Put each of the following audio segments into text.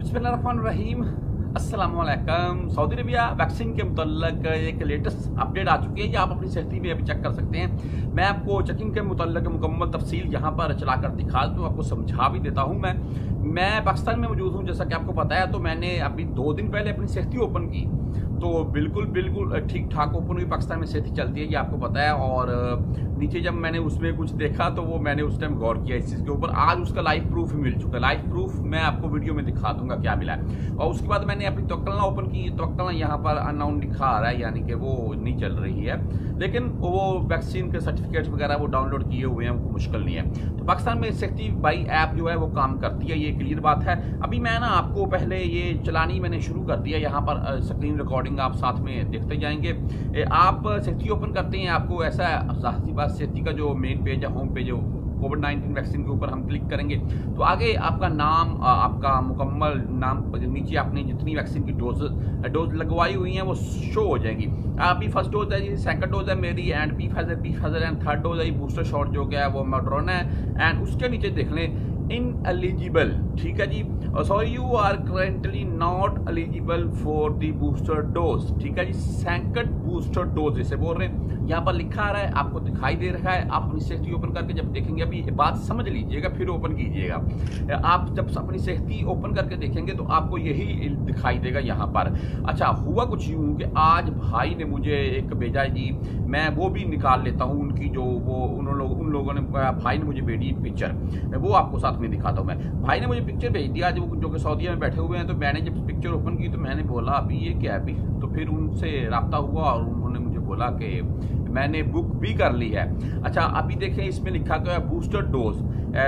बिस्मिल्लाहिर्रहमानिर्रहीम। अस्सलामुअलैकुम। Saudi Arabia vaccine के मुतल्लिक एक लेटेस्ट अपडेट आ चुकी है कि आप अपनी सेफ्टी में अभी चेक कर सकते हैं। मैं आपको चेकिंग के मुतल्लिक मुकम्मल तफसील यहाँ पर चलाकर दिखा दूँ, आपको समझा भी देता हूँ। मैं पाकिस्तान में मौजूद हूँ, जैसा कि आपको पता है। तो मैंने अभी 2 दिन पहले अपनी सेफ्टी ओपन की, तो बिल्कुल ठीक ठाक ओपन हुई। पाकिस्तान में सेफ्टी चलती है, ये आपको पता है। और नीचे जब मैंने उसमें कुछ देखा तो वो मैंने उस टाइम गौर किया इस चीज़ के ऊपर। आज उसका लाइव प्रूफ मिल चुका है। लाइव प्रूफ मैं आपको वीडियो में दिखा दूंगा क्या मिला है। और उसके बाद मैंने अपनी तवक्कलना ओपन की। तवक्कलना यहाँ पर अननाउन लिखा आ रहा है, यानी कि वो नहीं चल रही है, लेकिन वो वैक्सीन के सर्टिफिकेट्स वगैरह वो डाउनलोड किए हुए हैं, वो मुश्किल नहीं है। तो पाकिस्तान में सेफ्टी बाई ऐप जो है वो काम करती है, ये क्लियर बात है। अभी मैं ना आपको पहले ये चलानी मैंने शुरू कर दिया। यहाँ पर स्क्रीन रिकॉर्डिंग आप साथ में देखते जाएंगे। आप सेफ्टी ओपन करते हैं, आपको ऐसा जाहिर सी बात सेफ्टी का जो मेन पेज है, होम पेज है, कोविड-19 वैक्सीन के ऊपर हम क्लिक करेंगे तो आगे आपका नाम, आपका मुकम्मल नाम, नीचे आपने जितनी वैक्सीन की डोज लगवाई हुई हैं वो शो हो जाएंगी। अभी फर्स्ट डोज है जी, सेकंड डोज है मेरी and P Pfizer and third dose है बूस्टर शॉट जो क्या है वो मॉडर्ना है। एंड उसके नीचे देख लें इनएलिजिबल, ठीक है जी, sorry you are currently not eligible for the booster dose, ठीक है जी। सेकंड बूस्टर डोज जैसे बोल रहे हैं, यहाँ पर लिखा आ रहा है, आपको दिखाई दे रहा है। आप अपनी सेफ्टी ओपन करके जब देखेंगे, अभी बात समझ लीजिएगा फिर ओपन कीजिएगा। आप जब अपनी सेफ्टी ओपन करके देखेंगे तो आपको यही दिखाई देगा यहाँ पर। अच्छा, हुआ कुछ यूं कि आज भाई ने मुझे एक भेजा है जी, मैं वो भी निकाल लेता हूँ उनकी जो वो उन लोगों ने, भाई ने मुझे भेजी पिक्चर, वो आपको साथ में दिखाता हूँ मैं। भाई ने मुझे पिक्चर भेज दिया जो कि सऊदीया में बैठे हुए हैं। तो मैंने जब पिक्चर ओपन की तो मैंने बोला अभी ये क्या है अभी, तो फिर उनसे राब्ता हुआ और उन्होंने मुझे बोला कि मैंने बुक भी कर ली है। अच्छा, अभी देखें इसमें लिखा गया है बूस्टर डोज,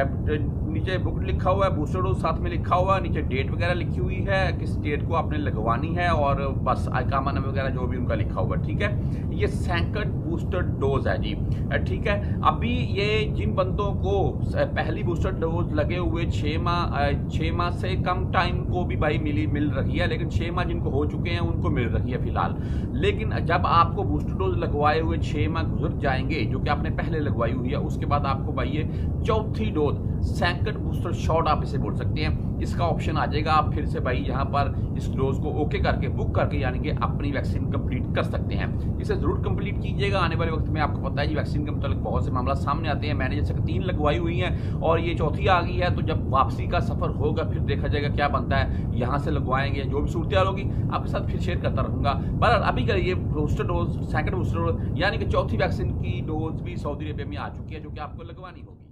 नीचे बुक लिखा हुआ है, बूस्टर डोज साथ में लिखा हुआ है, नीचे डेट वगैरह लिखी हुई है, किस डेट को आपने लगवानी है, और बस इकामा नंबर वगैरह जो भी उनका लिखा हुआ है, ठीक है। ये सेकंड बूस्टर डोज है जी, ठीक है। अभी ये जिन बंदों को पहली बूस्टर डोज लगे हुए 6 माह से कम टाइम को भी भाई मिल रही है, लेकिन 6 माह जिनको हो चुके हैं उनको मिल रही है फिलहाल। लेकिन जब आपको बूस्टर डोज लगवाए हुए 6 माह गुजर जाएंगे, जो कि आपने पहले लगवाई हुई है, उसके बाद आपको भाई ये चौथी डोज, सेकंड बूस्टर शॉट आप इसे बोल सकते हैं, इसका ऑप्शन आ जाएगा। आप फिर से भाई यहाँ पर इस डोज को ओके करके बुक करके यानी कि अपनी वैक्सीन कंप्लीट कर सकते हैं। इसे जरूर कंप्लीट कीजिएगा। आने वाले वक्त में आपको पता है जी वैक्सीन के मतलब बहुत से मामला सामने आते हैं। मैंने जैसे 3 लगवाई हुई हैं और ये चौथी आ गई है, तो जब वापसी का सफर होगा फिर देखा जाएगा क्या बनता है, यहाँ से लगवाएंगे, जो भी सूरत होगी आपके साथ फिर शेयर करता रहूंगा। पर अभी करिए booster dose, second booster dose यानी कि चौथी वैक्सीन की डोज भी सऊदी अरबिया में आ चुकी है, जो कि आपको लगवानी होगी।